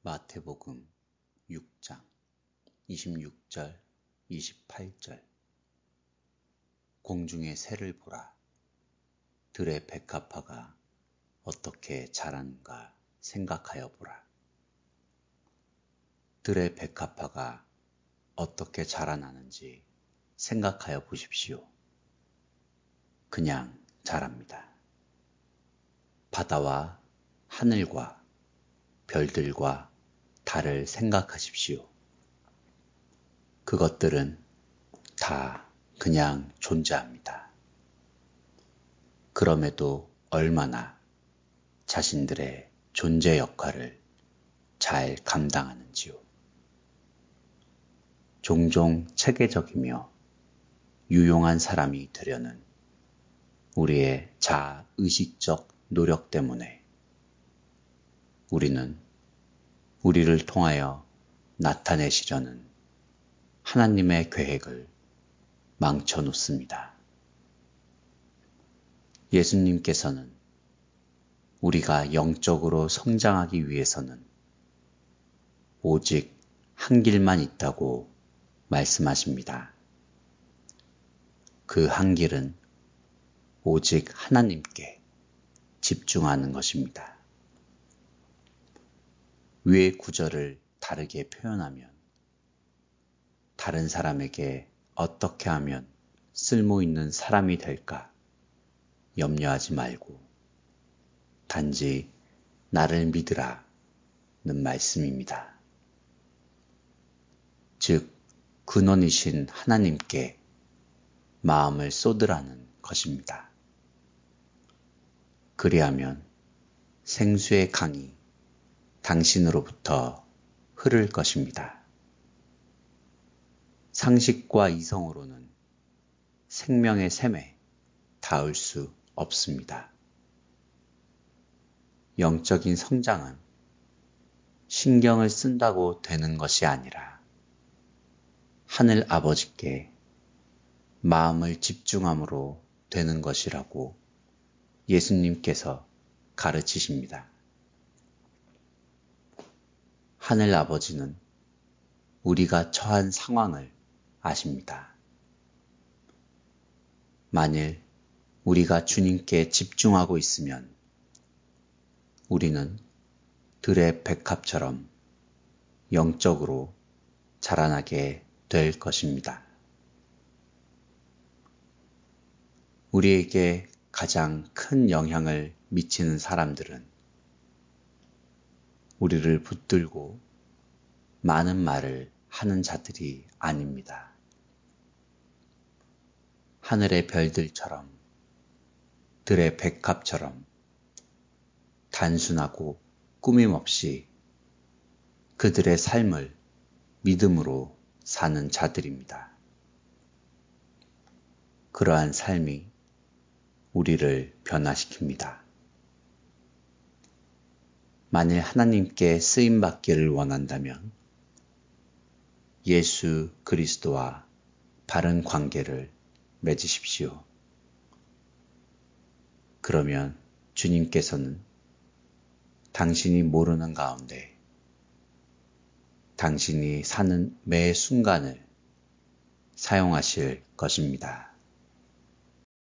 마태복음 6장 26절 28절 공중의 새를 보라. 들의 백합화가 어떻게 자라는가 생각하여 보라. 들의 백합화가 어떻게 자라나는지 생각하여 보십시오. 그냥 자랍니다. 바다와 하늘과 별들과 달을 생각하십시오. 그것들은 다 그냥 존재합니다. 그럼에도 얼마나 자신들의 존재 역할을 잘 감당하는지요. 종종 체계적이며 유용한 사람이 되려는 우리의 자의식적 노력 때문에 우리는 우리를 통하여 나타내시려는 하나님의 계획을 망쳐놓습니다. 예수님께서는 우리가 영적으로 성장하기 위해서는 오직 한 길만 있다고 말씀하십니다. 그 한 길은 오직 하나님께 집중하는 것입니다. 위의 구절을 다르게 표현하면 다른 사람에게 어떻게 하면 쓸모 있는 사람이 될까 염려하지 말고 단지 나를 믿으라는 말씀입니다. 즉, 근원이신 하나님께 마음을 쏟으라는 것입니다. 그리하면 생수의 강이 당신으로부터 흐를 것입니다. 상식과 이성으로는 생명의 샘에 닿을 수 없습니다. 영적인 성장은 신경을 쓴다고 되는 것이 아니라 하늘 아버지께 마음을 집중함으로 되는 것이라고 예수님께서 가르치십니다. 하늘 아버지는 우리가 처한 상황을 아십니다. 만일 우리가 주님께 집중하고 있으면 우리는 들의 백합처럼 영적으로 자라나게 될 것입니다. 우리에게 가장 큰 영향을 미치는 사람들은 우리를 붙들고 많은 말을 하는 자들이 아닙니다. 하늘의 별들처럼 들의 백합처럼 단순하고 꾸밈없이 그들의 삶을 믿음으로 사는 자들입니다. 그러한 삶이 우리를 변화시킵니다. 만일 하나님께 쓰임받기를 원한다면 예수 그리스도와 바른 관계를 맺으십시오. 그러면 주님께서는 당신이 모르는 가운데 당신이 사는 매 순간을 사용하실 것입니다.